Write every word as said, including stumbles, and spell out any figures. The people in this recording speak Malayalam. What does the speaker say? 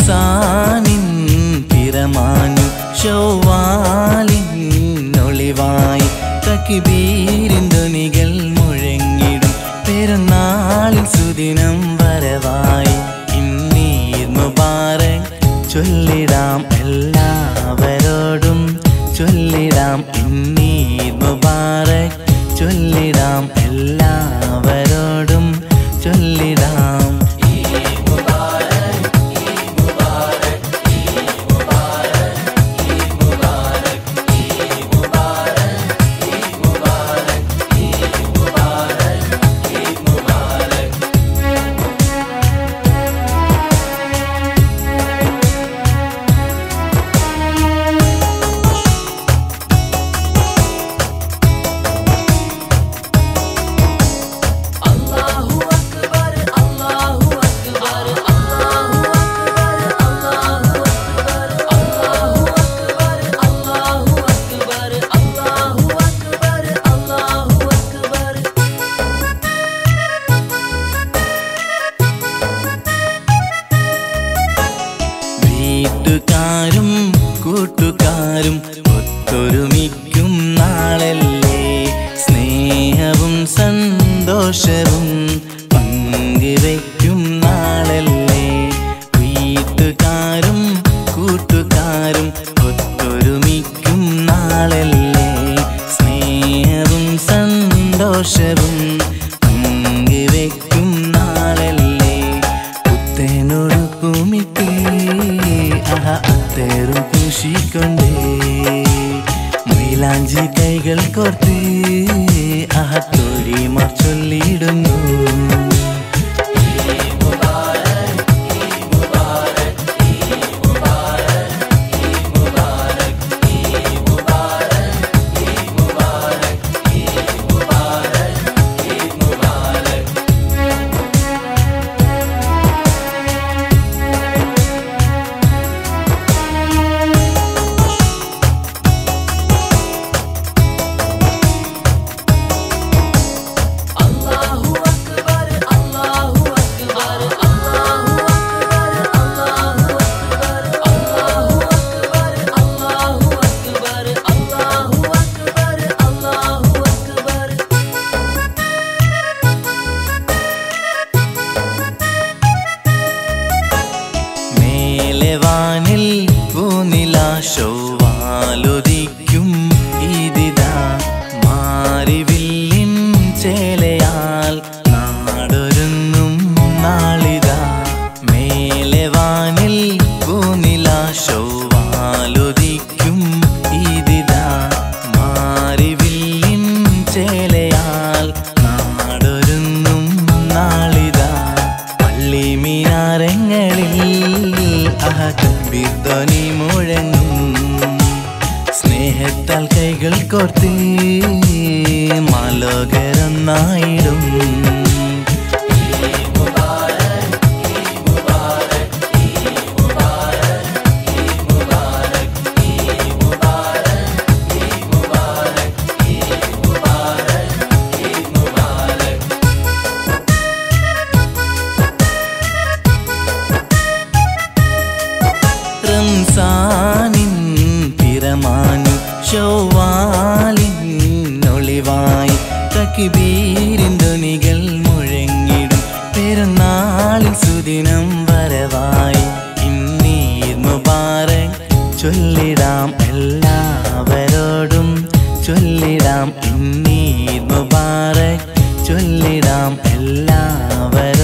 റംസാനിൻ പിറമാഞ്ഞു ശൗവാലിൻ ഒളിവായി തക്ബീരിൻ ധ്വനികൾ മുഴങ്ങിടും പെരുന്നാളിൻ സുദിനം വരവായി ഇന്നീദ് മുബാറക് ചൊല്ലിടാം എല്ലാവരോടും ചൊല്ലിടാം ഇന്നീദ് മുബാറക് ചൊല്ലിടാം എല്ലാവരോടും ചൊല്ലിടാം വീട്ടുകാരും കൂട്ടുകാരും ഒത്തൊരുമിക്കും നാളല്ലേ സ്നേഹവും സന്തോഷവും പങ്കുവയ്ക്കും നാളല്ലേ വീട്ടുകാരും കൂട്ടുകാരും ഒത്തൊരുമിക്കും നാളല്ലേ സ്നേഹവും സന്തോഷവും പങ്കുവയ്ക്കും നാളല്ലേ പുത്തേനൊടുക്കുമിട്ടേ അത്തേറും പൂശിക്കൊണ്ടേ മൈലാഞ്ചി കൈകൾ കോർത്ത് അഹത്തോഴിമാർ ചൊല്ലിടുന്നു വാനിൽ പൂനില ശൗവാലൊദിക്കും ഈദിദാ മാരിവില്ലിൻ ചേലയാൽ നാടൊരുങ്ങും നാളിതാ മേലെ വാനിൽ പൂനില ശൗവാലൊദിക്കും ഈദിദാ മാരിവില്ലിൻ ചേലയാൽ നാടൊരുങ്ങും നാളിതാ പള്ളി മിനാരങ്ങളിൽ തക്ബീർ ധ്വനി മുഴങ്ങും സ്നേഹത്താൽ കൈകൾ കോർത്ത് മാലോകരൊന്നായിടും റംസാനിൻ പിറമാഞ്ഞു ശൗവാലിൻ ഒളിവായി തക്ബീരിൻ ധ്വനികൾ മുഴങ്ങിടും പെരുന്നാളിൻ സുദിനം വരവായി ഇന്നീദ് മുബാറക് ചൊല്ലിടാം എല്ലാവരോടും ചൊല്ലിടാം ഇന്നീദ് മുബാറക് ചൊല്ലിടാം എല്ലാവരോടും